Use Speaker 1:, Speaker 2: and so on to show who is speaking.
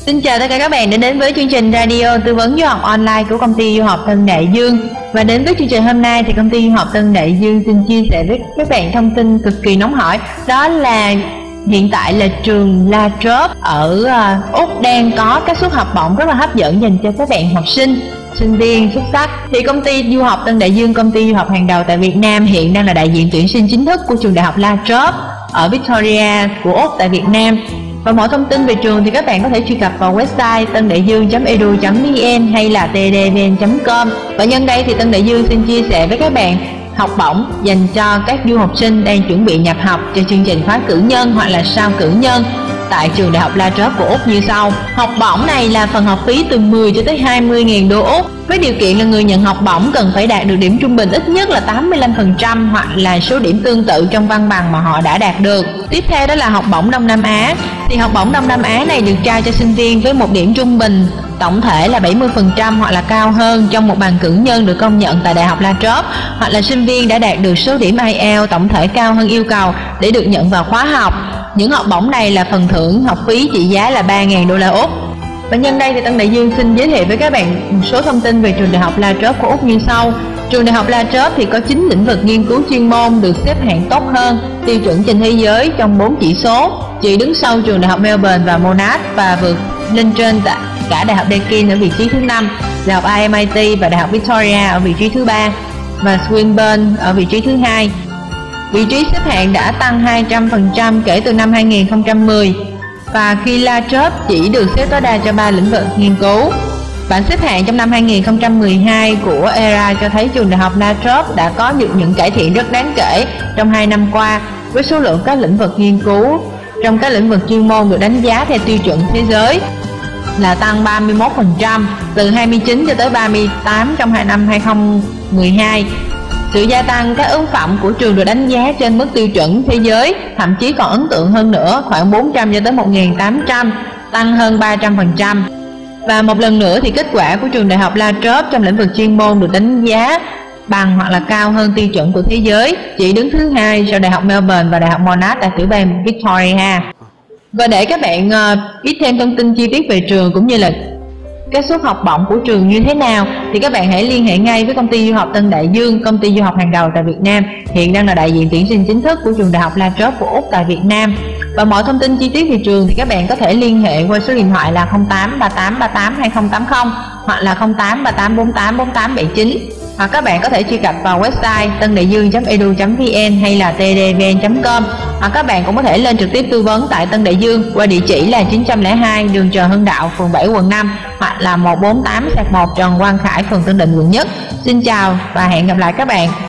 Speaker 1: Xin chào tất cả các bạn đã đến với chương trình radio tư vấn du học online của công ty du học Tân Đại Dương. Và đến với chương trình hôm nay thì công ty du học Tân Đại Dương xin chia sẻ với các bạn thông tin cực kỳ nóng hổi. Đó là hiện tại là trường La Trobe ở Úc đang có các suất học bổng rất là hấp dẫn dành cho các bạn học sinh, sinh viên xuất sắc. Thì công ty du học Tân Đại Dương, công ty du học hàng đầu tại Việt Nam, hiện đang là đại diện tuyển sinh chính thức của trường đại học La Trobe ở Victoria của Úc tại Việt Nam. Và mọi thông tin về trường thì các bạn có thể truy cập vào website tandaiduong.edu.vn hay là tdvn.com. Và nhân đây thì Tân Đại Dương xin chia sẻ với các bạn học bổng dành cho các du học sinh đang chuẩn bị nhập học cho chương trình khóa cử nhân hoặc là sau cử nhân tại trường đại học La Trobe của Úc như sau. Học bổng này là phần học phí từ 10 cho tới 20.000 đô Úc, với điều kiện là người nhận học bổng cần phải đạt được điểm trung bình ít nhất là 85% hoặc là số điểm tương tự trong văn bằng mà họ đã đạt được. Tiếp theo đó là học bổng Đông Nam Á. Thì học bổng Đông Nam Á này được trao cho sinh viên với một điểm trung bình tổng thể là 70% hoặc là cao hơn trong một bằng cử nhân được công nhận tại đại học La Trobe, hoặc là sinh viên đã đạt được số điểm IELTS tổng thể cao hơn yêu cầu để được nhận vào khóa học. Những học bổng này là phần thưởng học phí trị giá là 3.000 đô la Úc. Và nhân đây thì Tân Đại Dương xin giới thiệu với các bạn một số thông tin về trường đại học La Trobe của Úc như sau. Trường đại học La Trobe thì có 9 lĩnh vực nghiên cứu chuyên môn được xếp hạng tốt hơn tiêu chuẩn trên thế giới trong 4 chỉ số, chỉ đứng sau trường đại học Melbourne và Monash và vượt lên trên cả đại học Deakin ở vị trí thứ 5, đại học RMIT và đại học Victoria ở vị trí thứ 3 và Swinburne ở vị trí thứ 2. Vị trí xếp hạng đã tăng 200% kể từ năm 2010 và khi La Trobe chỉ được xếp tối đa cho 3 lĩnh vực nghiên cứu. Bảng xếp hạng trong năm 2012 của ERA cho thấy trường đại học La Trobe đã có được những cải thiện rất đáng kể trong 2 năm qua, với số lượng các lĩnh vực nghiên cứu trong các lĩnh vực chuyên môn được đánh giá theo tiêu chuẩn thế giới là tăng 31%, từ 29 cho tới 38 trong năm 2012. Sự gia tăng các ứng phẩm của trường được đánh giá trên mức tiêu chuẩn thế giới thậm chí còn ấn tượng hơn nữa, khoảng 400 cho tới 1.800, tăng hơn 300%. Và một lần nữa thì kết quả của trường đại học La Trobe trong lĩnh vực chuyên môn được đánh giá bằng hoặc là cao hơn tiêu chuẩn của thế giới, chỉ đứng thứ 2 sau đại học Melbourne và đại học Monash tại tiểu bang Victoria. Và để các bạn biết thêm thông tin chi tiết về trường cũng như là các suất học bổng của trường như thế nào thì các bạn hãy liên hệ ngay với công ty du học Tân Đại Dương, công ty du học hàng đầu tại Việt Nam, hiện đang là đại diện tuyển sinh chính thức của trường đại học La Trobe của Úc tại Việt Nam. Và mọi thông tin chi tiết về trường thì các bạn có thể liên hệ qua số điện thoại là 08 38 38 2080 hoặc là 08 38 48 4879, hoặc các bạn có thể truy cập vào website tandaiduong.edu.vn hay là tdvn.com, hoặc các bạn cũng có thể lên trực tiếp tư vấn tại Tân Đại Dương qua địa chỉ là 902 đường Trần Hưng Đạo, phường 7, quận 5, hoặc là 148/1 Trần Quang Khải, phường Tân Định, quận Nhất. Xin chào và hẹn gặp lại các bạn.